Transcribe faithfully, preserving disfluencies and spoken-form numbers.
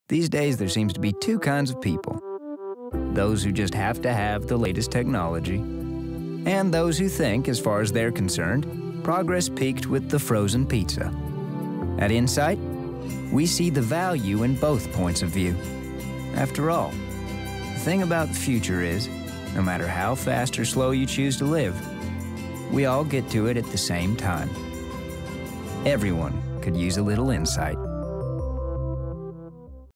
These days, there seems to be two kinds of people. Those who just have to have the latest technology, and those who think, as far as they're concerned, progress peaked with the frozen pizza. At Insight, we see the value in both points of view. After all, the thing about the future is, no matter how fast or slow you choose to live, we all get to it at the same time. Everyone could use a little insight.